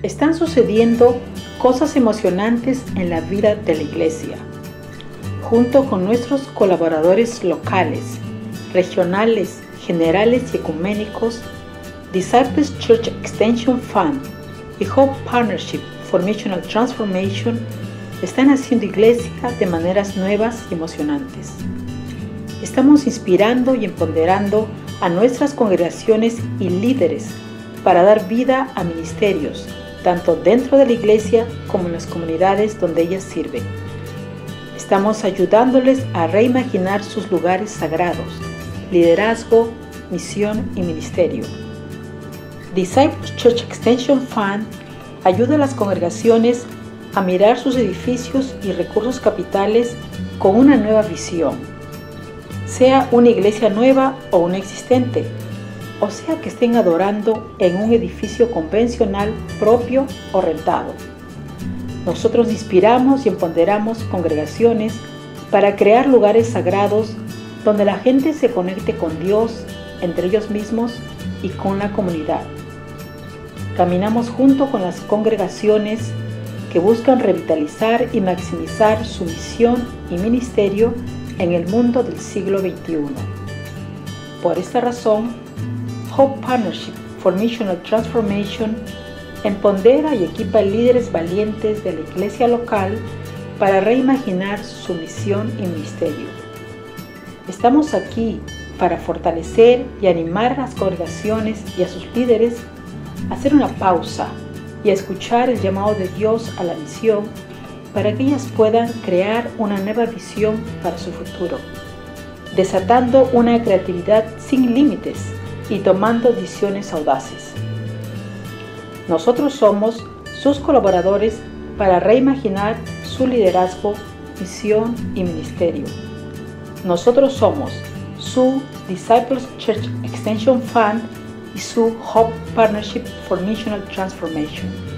Están sucediendo cosas emocionantes en la vida de la iglesia. Junto con nuestros colaboradores locales, regionales, generales y ecuménicos, Disciples Church Extension Fund y Hope Partnership for Missional Transformation están haciendo iglesia de maneras nuevas y emocionantes. Estamos inspirando y empoderando a nuestras congregaciones y líderes para dar vida a ministerios, tanto dentro de la iglesia como en las comunidades donde ellas sirven. Estamos ayudándoles a reimaginar sus lugares sagrados, liderazgo, misión y ministerio. Disciples Church Extension Fund ayuda a las congregaciones a mirar sus edificios y recursos capitales con una nueva visión, sea una iglesia nueva o una existente, o sea que estén adorando en un edificio convencional propio o rentado. Nosotros inspiramos y empoderamos congregaciones para crear lugares sagrados donde la gente se conecte con Dios, entre ellos mismos y con la comunidad. Caminamos junto con las congregaciones que buscan revitalizar y maximizar su misión y ministerio en el mundo del siglo XXI. Por esta razón, Hope Partnership for Missional Transformation empodera y equipa líderes valientes de la iglesia local para reimaginar su misión y ministerio. Estamos aquí para fortalecer y animar a las congregaciones y a sus líderes a hacer una pausa y a escuchar el llamado de Dios a la misión para que ellas puedan crear una nueva visión para su futuro, desatando una creatividad sin límites y tomando decisiones audaces. Nosotros somos sus colaboradores para reimaginar su liderazgo, misión y ministerio. Nosotros somos su Disciples Church Extension Fund y su Hope Partnership for Missional Transformation.